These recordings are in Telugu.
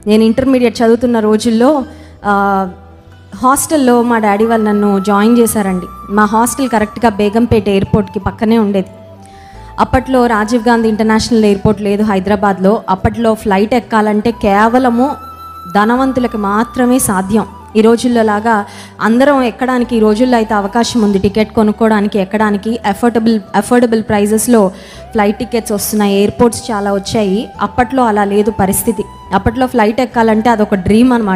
నేను ఇంటర్మీడియట్ చదువుతున్న రోజుల్లో హాస్టల్లో మా డాడీ వాళ్ళు నన్ను జాయిన్ చేశారండి. మా హాస్టల్ కరెక్ట్గా బేగంపేట ఎయిర్పోర్ట్కి పక్కనే ఉండేది. అప్పట్లో రాజీవ్ గాంధీ ఇంటర్నేషనల్ ఎయిర్పోర్ట్ లేదు హైదరాబాద్లో. అప్పట్లో ఫ్లైట్ ఎక్కాలంటే కేవలము ధనవంతులకు మాత్రమే సాధ్యం. ఈ రోజుల్లో లాగా అందరం ఎక్కడానికి ఈ రోజుల్లో అయితే అవకాశం ఉంది. టికెట్ కొనుక్కోవడానికి, ఎక్కడానికి అఫోర్డబుల్ ప్రైజెస్లో ఫ్లైట్ టికెట్స్ వస్తున్నాయి. ఎయిర్పోర్ట్స్ చాలా వచ్చాయి. అప్పట్లో అలా లేదు పరిస్థితి. అప్పట్లో ఫ్లైట్ ఎక్కాలంటే అదొక డ్రీమ్ అనమాట.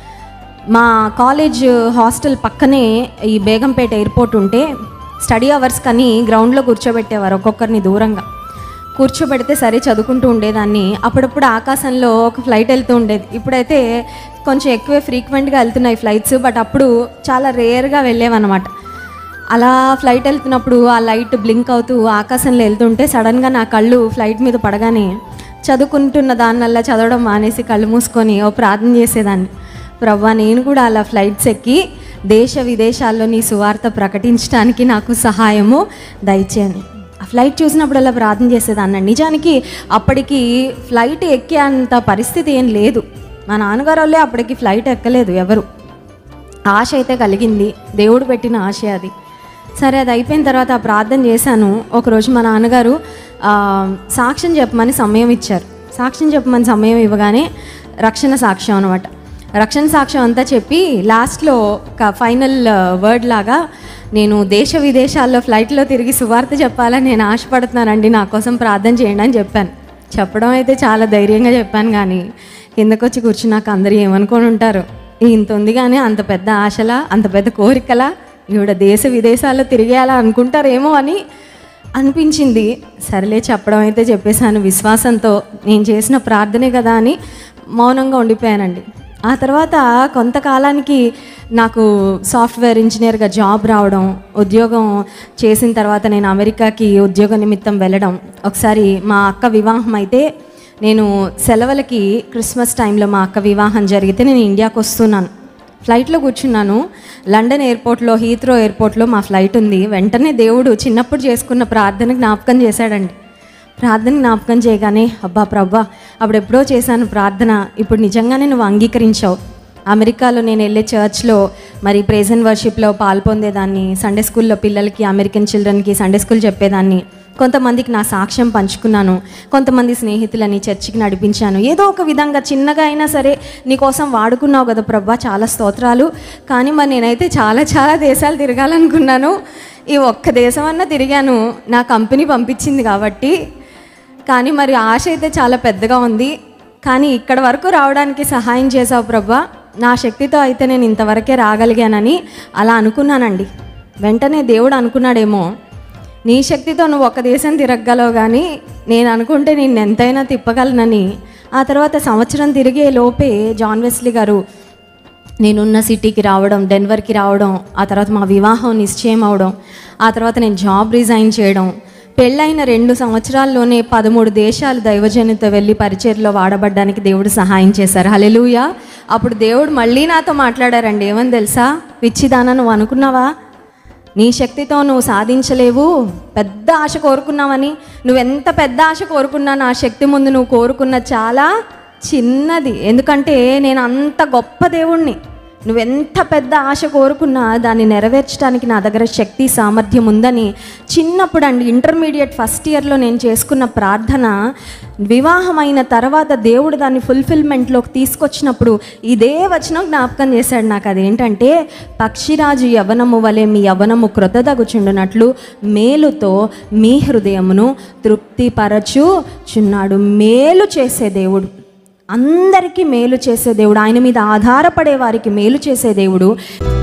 మా కాలేజ్ హాస్టల్ పక్కనే ఈ బేగంపేట ఎయిర్పోర్ట్ ఉంటే స్టడీ అవర్స్ కానీ గ్రౌండ్లో కూర్చోబెట్టేవారు. ఒక్కొక్కరిని దూరంగా కూర్చోబెడితే సరే చదువుకుంటూ ఉండేదాన్ని. అప్పుడప్పుడు ఆకాశంలో ఒక ఫ్లైట్ వెళ్తూ ఉండేది. ఇప్పుడైతే కొంచెం ఎక్కువే ఫ్రీక్వెంట్గా వెళ్తున్నాయి ఫ్లైట్స్, బట్ అప్పుడు చాలా రేర్గా వెళ్ళేవన్నమాట. అలా ఫ్లైట్ వెళ్తున్నప్పుడు ఆ లైట్ బ్లింక్ అవుతూ ఆకాశంలో వెళ్తుంటే సడన్గా నా కళ్ళు ఫ్లైట్ మీద పడగానే చదువుకుంటున్న దాన్నల్లా చదవడం మానేసి కళ్ళు మూసుకొని ఓ ప్రార్థన చేసేదాన్ని. ప్రభువా, నేను కూడా అలా ఫ్లైట్స్ ఎక్కి దేశ విదేశాల్లో నీ సువార్త ప్రకటించడానికి నాకు సహాయము దయచేయండి. ఆ ఫ్లైట్ చూసినప్పుడు అలా ప్రార్థన చేసేదాన్ని. నిజానికి అప్పటికి ఫ్లైట్ ఎక్కే అంత పరిస్థితి ఏం లేదు. మా నాన్నగారు వాళ్ళే అప్పటికి ఫ్లైట్ ఎక్కలేదు ఎవరు. ఆశ అయితే కలిగింది, దేవుడు పెట్టిన ఆశ అది. సరే, అది అయిపోయిన తర్వాత ఆ ప్రార్థన చేశాను. ఒకరోజు మా నాన్నగారు సాక్ష్యం చెప్పమని సమయం ఇచ్చారు. సాక్ష్యం చెప్పమని సమయం ఇవ్వగానే రక్షణ సాక్ష్యం అనమాట. రక్షణ సాక్ష్యం అంతా చెప్పి లాస్ట్లో ఒక ఫైనల్ వర్డ్ లాగా నేను దేశ విదేశాల్లో ఫ్లైట్లో తిరిగి సువార్త చెప్పాలని నేను ఆశపడుతున్నానండి, నా కోసం ప్రార్థన చేయండి అని చెప్పాను. చెప్పడం అయితే చాలా ధైర్యంగా చెప్పాను, కానీ కిందకొచ్చి కూర్చున్నాక అందరూ ఏమనుకొని ఉంటారు, ఇంత ఉంది కానీ అంత పెద్ద ఆశలా, అంత పెద్ద కోరికలా, ఈవిడ దేశ విదేశాల్లో తిరిగేయాలా అనుకుంటారేమో అని అనిపించింది. సరేలే, చెప్పడం అయితే చెప్పేశాను విశ్వాసంతో. నేను చేసిన ప్రార్థనే కదా అని మౌనంగా ఉండిపోయానండి. ఆ తర్వాత కొంతకాలానికి నాకు సాఫ్ట్వేర్ ఇంజనీర్గా జాబ్ రావడం, ఉద్యోగం చేసిన తర్వాత నేను అమెరికాకి ఉద్యోగ నిమిత్తం వెళ్ళడం. ఒకసారి మా అక్క వివాహం అయితే నేను సెలవులకి క్రిస్మస్ టైంలో మా అక్క వివాహం జరిగితే నేను ఇండియాకి వస్తున్నాను. ఫ్లైట్లో కూర్చున్నాను. లండన్ ఎయిర్పోర్ట్లో, హీత్రో ఎయిర్పోర్ట్లో మా ఫ్లైట్ ఉంది. వెంటనే దేవుడు చిన్నప్పుడు చేసుకున్న ప్రార్థన జ్ఞాపకం చేశాడండి. ప్రార్థన జ్ఞాపకం చేయగానే అబ్బా ప్రభా, అప్పుడు ఎప్పుడో చేశాను ప్రార్థన, ఇప్పుడు నిజంగానే నువ్వు అంగీకరించావు. అమెరికాలో నేను వెళ్ళే చర్చ్లో మరి ప్రైజ్ అండ్ వర్షిప్లో పాల్పొందేదాన్ని. సండే స్కూల్లో పిల్లలకి, అమెరికన్ చిల్డ్రన్కి సండే స్కూల్ చెప్పేదాన్ని. కొంతమందికి నా సాక్ష్యం పంచుకున్నాను. కొంతమంది స్నేహితులని చర్చికి నడిపించాను. ఏదో ఒక విధంగా చిన్నగా అయినా సరే నీకోసం వాడుకున్నావు కదా ప్రభా, చాలా స్తోత్రాలు. కానీ మరి నేనైతే చాలా చాలా దేశాలు తిరగాలనుకున్నాను. ఈ ఒక్క దేశం అన్నా తిరిగాను, నా కంపెనీ పంపించింది కాబట్టి. కానీ మరి ఆశ అయితే చాలా పెద్దగా ఉంది. కానీ ఇక్కడ వరకు రావడానికి సహాయం చేసావు ప్రభా, నా శక్తితో అయితే నేను ఇంతవరకే రాగలిగానని అలా అనుకున్నానండి. వెంటనే దేవుడు అనుకున్నాడేమో, నీ శక్తితో నువ్వు ఒక దేశం తిరగలవు, కానీ నేను అనుకుంటే నేను ఎంతైనా తిప్పగలనని. ఆ తర్వాత సంవత్సరం తిరిగే లోపే జాన్ వెస్లీ గారు నేనున్న సిటీకి రావడం, డెన్వర్కి రావడం, ఆ తర్వాత మా వివాహం నిశ్చయం అవడం, ఆ తర్వాత నేను జాబ్ రిజైన్ చేయడం, పెళ్ళైన 2 సంవత్సరాల్లోనే 13 దేశాలు దైవజనుతో వెళ్ళి పరిచర్లో వాడబడ్డానికి దేవుడు సహాయం చేశారు. హల్లెలూయా. అప్పుడు దేవుడు మళ్ళీ నాతో మాట్లాడారండి. ఏమని తెలుసా? పిచ్చిదానా, నువ్వు అనుకున్నావా నీ శక్తితో నువ్వు సాధించలేవు, పెద్ద ఆశ కోరుకున్నావని. నువ్వెంత పెద్ద ఆశ కోరుకున్నా నా శక్తి ముందు నువ్వు కోరుకున్న చాలా చిన్నది. ఎందుకంటే నేను అంత గొప్ప దేవుణ్ణి. నువ్వెంత పెద్ద ఆశ కోరుకున్నా దాన్ని నెరవేర్చడానికి నా దగ్గర శక్తి, సామర్థ్యం ఉందని చిన్నప్పుడు అండి, ఇంటర్మీడియట్ ఫస్ట్ ఇయర్లో నేను చేసుకున్న ప్రార్థన వివాహమైన తర్వాత దేవుడు దాన్ని ఫుల్ఫిల్మెంట్లోకి తీసుకొచ్చినప్పుడు ఇదే వచనం జ్ఞాపకం చేశాడు నాకు. అదేంటంటే, పక్షిరాజు యవ్వనము వలె మీ యవ్వనము క్రొత్తదగుచుండునట్లు మేలుతో మీ హృదయమును తృప్తిపరచుచున్నాడు. మేలు చేసే దేవుడు, అందరికీ మేలు చేసే దేవుడు, ఆయన మీద ఆధారపడే వారికి మేలు చేసే దేవుడు.